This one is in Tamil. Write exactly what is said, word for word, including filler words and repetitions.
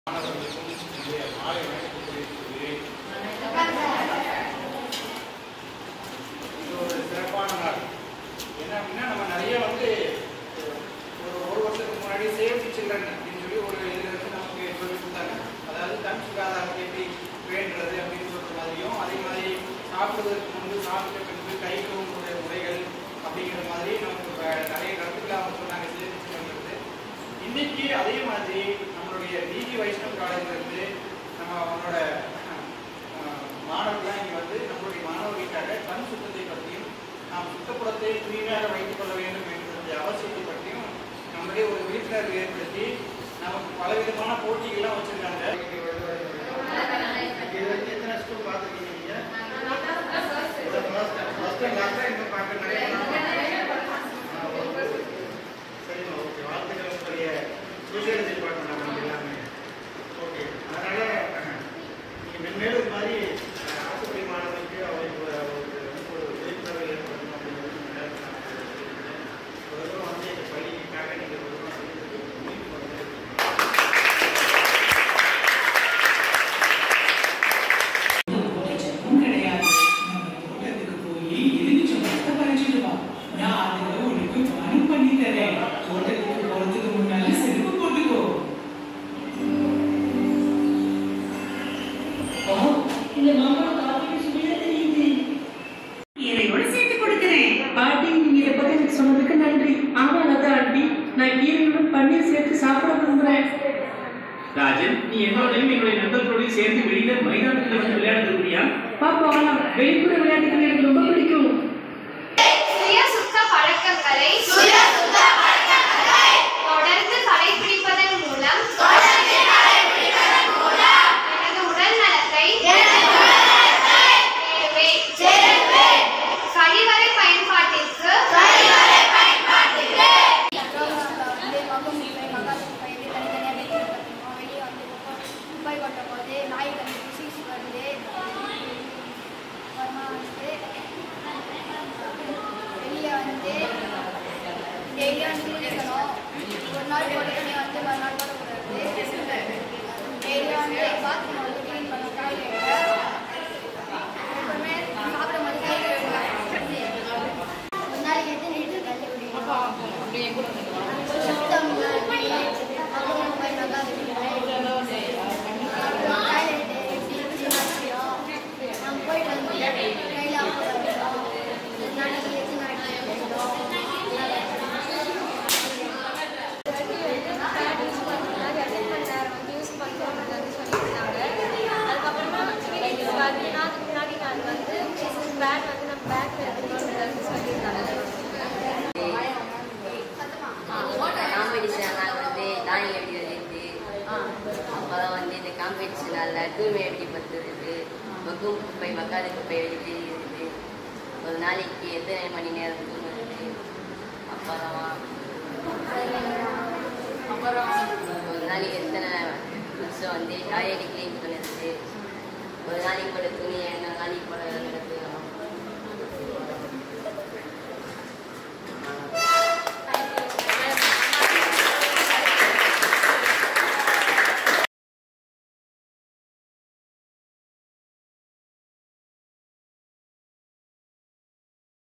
சிறப்பான நாள் என்ன அப்படின்னா நம்ம நிறைய வந்து ஒரு ஒரு வருஷத்துக்கு முன்னாடி சேஃப்டி சில்ட்ரன் அப்படின்னு சொல்லி ஒரு இதில் வந்து நமக்கு சொல்லி கொடுத்தாங்க. அதாவது கண் சுகாதாரத்தை எப்படி வேண்டுறது அப்படின்னு சொல்ற மாதிரியும், அதே மாதிரி சாப்பிடுவதற்கு முன்பு சாப்பிட்ட பின்பு கை கழுவுடைய முறைகள் அப்படிங்கிற மாதிரி நமக்கு நிறைய கருத்துக்களை அவங்க சொன்னாங்க சேஃப்டி சில்ட்ரன்றது. இன்னைக்கு அதே மாதிரி நம்மளுடைய டிஜி வைஷ்ணவ் காலேஜ்ல இருந்து நம்ம அவனோட மாணவர்கள்லாம் இங்கே வந்து நம்மளுடைய மாணவர்களுக்காக கண் சுத்தத்தை பற்றியும் நாம் சுத்தப்புறத்தை தூய்மையாக வைத்துக் கொள்ள வேண்டும் என்கிற அவசியத்தை பற்றியும் நம்மளே ஒரு விழிப்புணர்வு ஏற்படுத்தி நமக்கு பலவிதமான போட்டிகள்லாம் வச்சிருக்காங்க. இது வரைக்கும் எத்தனை ஸ்கூல் பார்த்துருக்கீங்க நீங்க? இன்னும் பார்க்க நிறைய சரிம்மா, ஓகே. வாழ்த்துக்கள் உங்களுடைய சோசியல் டிபார்ட்மெண்ட் நம்ம எல்லாமே ஓகே. அதனால நீங்கள் மென்மேலும் இது மாதிரி ஆசிரியர் மாணவர்களுக்கு அவருக்கு ஒரு விழிப்புணர்வை ஏற்படுத்தணும் அப்படிங்கிறது ஒரு தூரம் வந்து எங்கள் பள்ளிக்காக நீங்கள் ஒரு தூரம் சொன்னதுக்கு நன்றி. ஆமா லதா ஆண்டி, நான் கீரையுடன் பன்னீர் சேர்த்து சாப்பிட விரும்புறேன். ராஜன், நீ என்னோடையும் என்னுடைய நண்பர்களோடையும் சேர்ந்து வெளியில மைதானத்தில் வந்து விளையாடுறது முடியா? பாப்பா, வெளிப்புற விளையாட்டுகள் எனக்கு ரொம்ப பிடிக்கும். சுயசுத்த பழக்கங்களை தொடர்ந்து கடைபிடிப்பதன் மூலம் எனது உடல் நலத்தை கழிவறை பயன்பாட்டிற்கு ஒரு நாள் போட்டு வந்து மறுநாள் போடக்கூடாது. டெய்லி வந்து பாத்ரூம் வந்து க்ளீன் பண்ண டாய்லெட்டை எப்பவுமே சாப்பிடும் போது கை ஒரு நாளைக்கு எத்தனை லிட்டர் தண்ணி குடிக்கணும், சுத்தம் அப்புறம் போய் நல்லா டாய்லெட்டு எப்படி யூஸ் அவசியம், நம்ம போயிட்டு வந்து கையில் அவசியம் ஒரு நாளைக்கு எத்தனை நாளைக்கு போடணும். அப்போதான் வந்து இந்த காம்படிஷனால் தூய்மை எப்படி பத்துறது, மக்கும் குப்பை மக்காத குப்பை எப்படி தெரியுது, ஒரு நாளைக்கு எத்தனை மணி நேரம் தூங்குறது, அப்புறம் அப்புறம் ஒரு நாளைக்கு எத்தனை நிமிஷம் வந்து டாய்லெட் க்ளீன் பண்ணுறது, ஒரு நாளைக்கு போட துணி என்ன நாளைக்கு போட